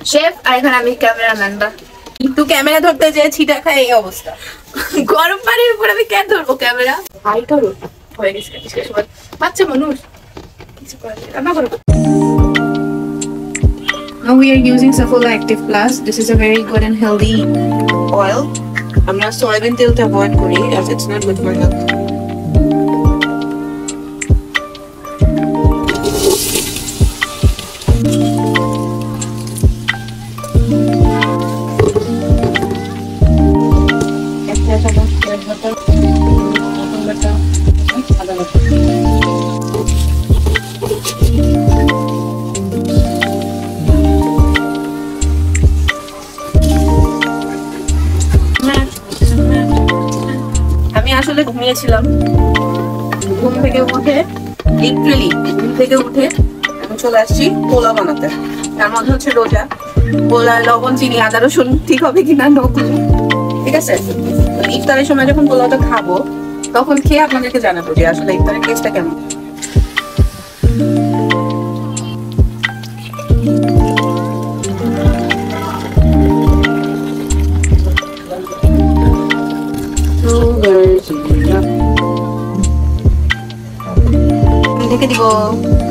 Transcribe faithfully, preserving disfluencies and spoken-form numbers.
Chef আর এখানে আমি cameraman বা কিন্তু ক্যামেরা ধরতে যে ছিটা খায় এই অবস্থা। গরম পানির উপর আমি কেন ধরবো ক্যামেরা? হাই করো হয়ে গেছে বাচ্চা মানুষ কিছু করে রান্না করো। Now we are using Saffola Active Plus. This is a very good and healthy oil. আমরা সয়াবিন তেলটা অ্যাভয়েড করি as it's not good for health. আমি আসলে ঘুমিয়েছিলাম, ঘুম থেকে উঠে লিটারালি ঘুম থেকে উঠে আমি চলে আসছি পোলাও বানাতে। তার মধ্যে হচ্ছে রোজা, পোলা লবণ চিনি আদা রসুন ঠিক হবে কিনা নতুন, ঠিক আছে। ইফতারের সময় যখন পোলাওটা খাবো তখন খেয়ে আপনাদেরকে জানাবো যে আসলে ইফতারের টেস্টটা কেমন। ঢেকে দিব।